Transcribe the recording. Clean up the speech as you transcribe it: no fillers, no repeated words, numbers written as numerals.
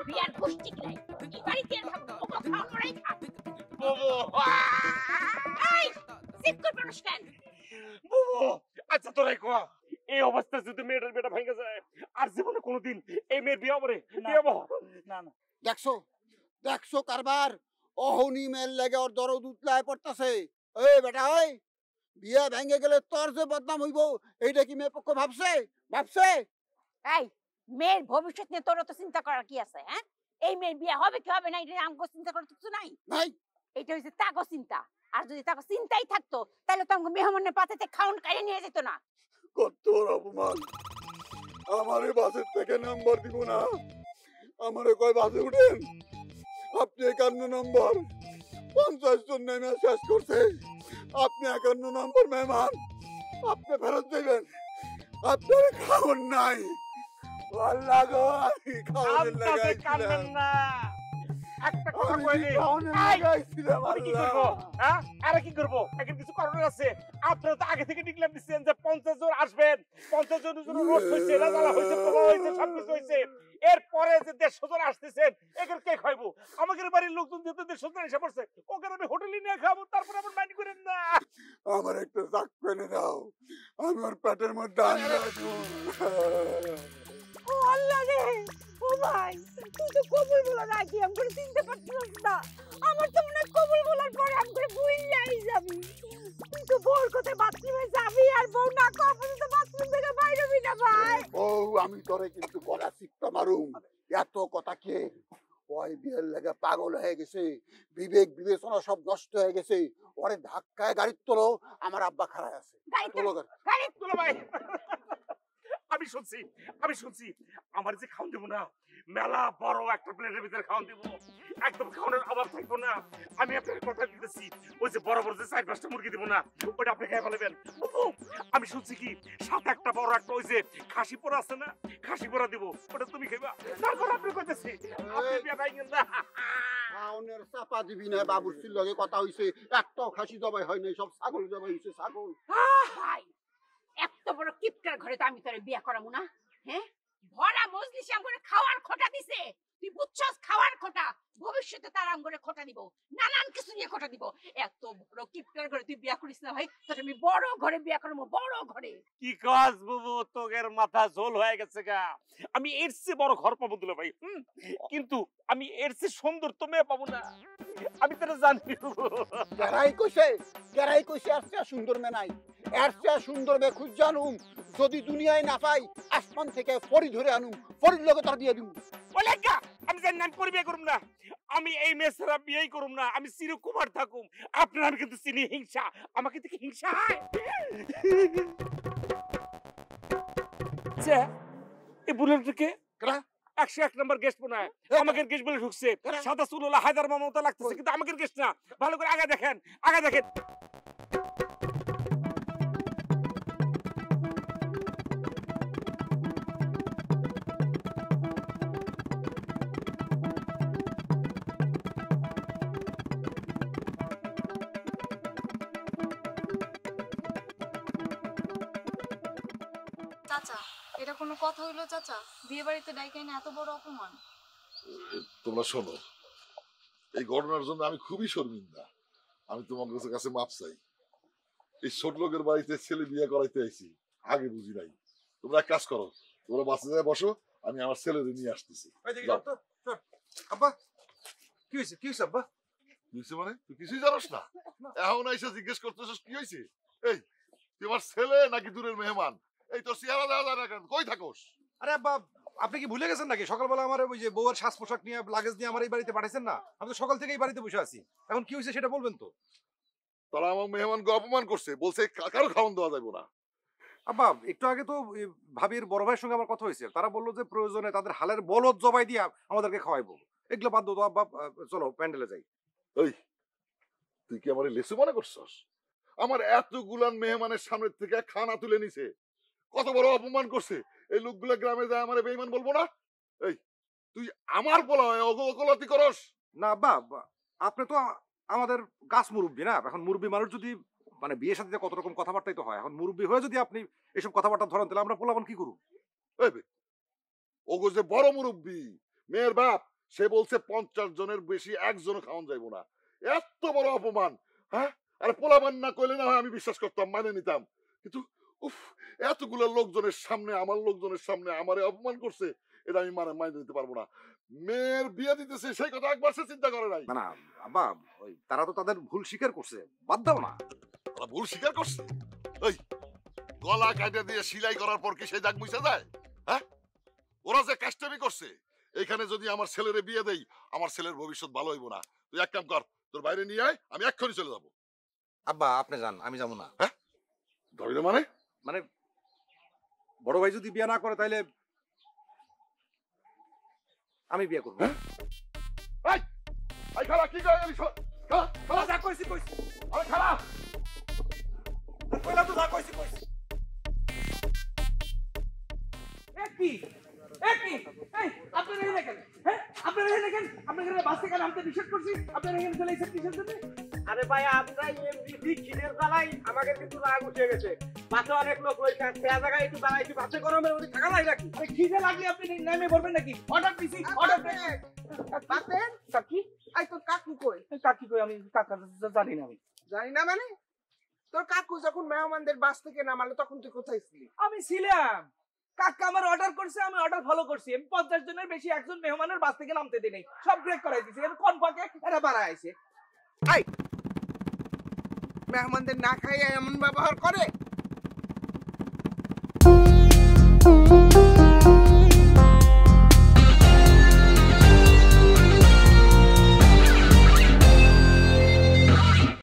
বিয়ার পুষ্টি নাই তুই কি বাড়িতে থাকবো ওকে খাওয়া পড়াই খা বুবু এই সিপ কর মানুষ কেন বুবু আচ্ছা তোরাই কো এই অবস্থা যদি মেয়েটার বেটা ভেঙে যায় আর জীবনে কোনোদিন এই মেয়ের বিয়ে হবে বিয়ে হবে না না দেখছো দেখছো কারবার অহনি মেল লাগে ওর দরদ উতলায় পড়তাছে এই বেটা ওই বিয়ে ভেঙে গেলে তোর যে বদনাম হইব এইটা কি মেয়ে পক্ষ ভাবছে ভাবছে এই মেয়ের ভবিষ্যৎ নিয়ে তোর তো চিন্তা করার কি আছে হ্যাঁ এই মেয়ের বিয়ে হবে কি হবে না এটা আমগো চিন্তা করার কিছু নাই নাই এটা হইছে তাগো চিন্তা আর যদি তাগো চিন্তাই থাকতো তাহলে তো আমগো মেহমানের পাতেতে খাউন কাইরে নিয়ে যেত না কত অপমান আমারে বাসের থেকে নাম্বার দিব না আমারে কয় বাসে উঠেন আপনি 51 নম্বর 50 জন নেমে শেষ করছে আপনি 51 নম্বর মেহমান আপনি ফেরত দেবেন আপনার খাওয়ার নাই আল্লাহ গো আমি খাওয়ার লাগাইছিলাম না একটা কথা আমি কইলি খাওয়ার লাগাইছিলাম আমি কি করব হ্যাঁ আরে কি করব এখন কিছু কারণ আছে আপনারা তো আগে থেকে ডিক্লেয়ার দিচ্ছেন যে 50 জন আসবেন 50 জনের জন্য রোস্ট হইছে রাজালা হইছে প্রভাব হইছে সবকিছু হইছে এরপরে যে 150 জন আসতেছেন এদের কে খাইবো আমাদের বাড়ির লোকজন যেতে 150 জন এসে পড়ছে ওকে আমি হোটেলে নিয়ে খাবো তারপরে আবার মাইন্ড করেন না আমার একটা চাক পেনে দাও আমি ওর পেটের মধ্যে আনন্দ ও আল্লাহ রে ও ভাই তুই তো কবুল বলা রাখি আমি করে চিনতে পারছিস না আমার তো মনে কবুল বলার পরে আমি করে বুইলাই যাবি তুই তো বোর কোথায় বাথরুমে যাবি আর বউ না কখন তো বাথরুম থেকে বাইরে হবি না ভাই ও আমি তোরে কিন্তু গলা শিখতে মারুম এত কথা কে ওই বিয়ের লাগে পাগল হয়ে গেছে বিবেক বিবেচনা সব নষ্ট হয়ে গেছে ওরে ধাক্কায় গাড়ি তোলো আমার আব্বা খারাপ আছে গাড়ি তোলো গাড়ি তুলো ভাই আমি শুনছি আমার যে খাওন দেবো না মেলা বড় একটা প্লেটের ভিতরে খাওন দেবো একদম খাওয়ানোর অভাব থাকবো না আমি আপনাকে কথা দিতেছি ওই যে বড় বড় যে 4-5টা মুরগি দেবো না ওটা আপনি খেয়ে ফেলবেন আমি শুনছি কি সাথে একটা বড় একটা ওই যে খাসি পোড়া আছে না খাসি পোড়া দিব ওটা তুমি খাইবা তারপর আপনি কইতেছি আপনি বিয়া ভাঙেন না খাওনের চাপা দিবি না বাবুর্চির লগে কথা হইছে একটাও খাসি জবাই হয় নাই সব ছাগল জবাই হইছে ছাগল ভাই এত বড় কিপটার ঘরে তো আমি তোরে বিয়া করামু না হ্যাঁ ভরা মজলিসে আম করে খাওয়ার খোটা দিছে তুই বুঝছস খাওয়ার খোটা ভবিষ্যতে তার আম করে খোটা দিব নানান কিছু নিয়ে খোটা দিব এত বড় কিপটার ঘরে তুই বিয়া করিস না ভাই তোর আমি বড় ঘরে বিয়া করবো বড় ঘরে কি কাজ বুবু তোগের মাথা ঝোল হয়ে গেছে গা আমি এর চেয়ে বড় ঘর পাবো দিলে ভাই কিন্তু আমি এর চেয়ে সুন্দর তো মেয়ে পাবো না আমি তো জানি কেরাই কইছে আসছে সুন্দর মে নাই এর চেয়ে সুন্দর মে খুঁজ জানুম যদি দুনিয়ায় না পাই আসমান থেকে পরি ধরে আনুম পরির লগে তার দিয়ে দিম ওলেগা আমি জানি না পরি বিয়ে করুম না আমি এই মেয়েরা বিয়েই করুম না আমি চিরকুমার থাকুম আপনার কিন্তু চিনি হিংসা আমাকে দেখে হিংসা হয় এই বুলেটকে 101 নম্বর গেস্ট মনে হয় আমাদের গেস্ট বলে ঢুকছে সাদা চুলওয়ালা হায়দার মামা মতো লাগতেছে কিন্তু আমাদের গেস্ট না ভালো করে আগে দেখেন চাচা এটা কোনো কথা হইলো চাচা বিয়ে বাড়িতে ডাইকে এনে এত বড় অপমান তোমরা শোনো এই ঘটনার জন্য আমি খুবই শর্মিন্দা আমি তোমার কাছে মাপ চাই এই ছোট লোকের বাড়িতে ছেলে বিয়ে করাইতে আইছি আগে বুঝি নাই তোমরা এক কাজ করো তোমরা বাসে যায় বসো আমি আমার ছেলেদের নিয়ে আসতেছি আব্বা কি হয়েছে আব্বা মানে তুই কিছুই জানোস না এখন আইসা জিজ্ঞেস করতেছিস কি হয়েছে এই তুই আমার ছেলে নাকি দূরের মেহমান এই তোর চেহারা দেওয়া যায় না কেন কই থাকোস আরে আব্বা আপনি কি ভুলে গেছেন নাকি সকালবেলা আমার ওই যে বউয়ের সাজ পোশাক নিয়ে লাগেজ নিয়ে আমার এই বাড়িতে পাঠাইছেন না আমি তো সকাল থেকেই বাড়িতে বসে আছি এখন কি হয়েছে সেটা বলবেন তো তারা আমার মেহমানকে অপমান করছে বলছে কারো খাওয়ান দেওয়া যাবে না আব্বা একটু আগে তো ভাবির বড় ভাইয়ের সঙ্গে আমার কথা হয়েছে তারা বললো যে প্রয়োজনে তাদের হালের বলদ জবাই দিয়ে আমাদেরকে খাওয়াইবো এগুলো বাদ দাও আব্বা চলো প্যান্ডেলে যাই ওই তুই কি আমার লেসু মনে করছস আমার এতগুলান মেহমানের সামনে থেকে খানা তুলে নিছে কত বড় অপমান করছে এই লোকগুলা গ্রামে যায় আমার বেঈমান বলবো না এই তুই আমার বলা হয় অগলতি করস না আব্বা আপনি তো আমাদের গাছ মুরব্বী না এখন মুরব্বী মানুষ যদি মানে বিয়ের সাথে কত রকম কথাবার্তাই তো হয় এখন মুরব্বী হয়ে যদি আপনি এসব কথাবার্তা ধরেন তাহলে আমরা পোলাপন কি করব ওগো যে বড় মুরব্বী মেয়ের বাপ সে বলছে 50 জনের বেশি একজনও খাওয়ান যাইবো না। এত বড় অপমান! হ্যাঁ, আরে পোলাপান না কইলে না হয় আমি বিশ্বাস করতাম, মানে নিতাম, কিন্তু উফ, এতগুলো লোকজনের সামনে, আমার লোকজনের সামনে আমারে অপমান করছে, এটা আমি মাইনে নিতে পারবো না। মেয়ের বিয়ে দিতেছে সেই কথা একবার সে চিন্তা করে নাই। না না আব্বা, ওই তারা তো তাদের ভুল স্বীকার করছে, বাদ দাও না। ওরা ভুল স্বীকার করছে? ওই গলা কাটে দিয়ে সেলাই করার পর কি সেই দাগ মুছে যায়? হ্যাঁ, ওরা যে কাজটামি করছে, এখানে যদি আমার ছেলেরে বিয়ে দেই, আমার ছেলের ভবিষ্যৎ ভালো হইব না। তুই এক কাম কর, তোর বাইরে নিয়ে আয়, আমি এক্ষুনি চলে যাবো। আব্বা আপনি যান, আমি যাবো না। হ্যাঁ, ধরে মানে? মানে বড় ভাই যদি বিয়ে না করে তাইলে আমি বিয়ে করবো। এই, এই খালা কি কয় আমি খালা, খালা যা কইছি কইছি, আরে খালা, কইলা তো যা কইছি কইছি। কি এই আপনারা এখানে কেন? হ্যাঁ, আপনারা এখানে কেন? আপনারা এখানে বাস থেকে নামতে নিষেধ করছি, আপনারা এখানে চলে এসেছেন কিসের জন্য? আরে ভাই, আমরা এমনি খিদের জ্বালাই আমাদের কিন্তু রাগ উঠে গেছে। বাসে অনেক লোক রয়েছে, সে জায়গায় একটু দাঁড়াইছি, বাসে গরমের মধ্যে থাকা যায় নাকি? আরে খিদে লাগলে আপনি নেমে বলবেন নাকি? অর্ডার দিছি, অর্ডার বাসেন কাকি, আই তোর কাকু কই? কাকি কই? আমি কাকা জানি না। আমি জানি না মানে? তোর কাকু যখন মেহমানদের বাস থেকে নামালো তখন তুই কোথায় ছিলি? আমি ছিলাম, কাকা আমার অর্ডার করছে, আমি অর্ডার ফলো করছি। আমি 50 জনের বেশি একজন মেহমানের বাস থেকে নামতে দিই নাই, সব ব্রেক করাই দিছি। এর কোন ফাঁকে এরা বাড়ায় আইছে? মেহমানদের না খাইয়ে এমন ব্যবহার করে?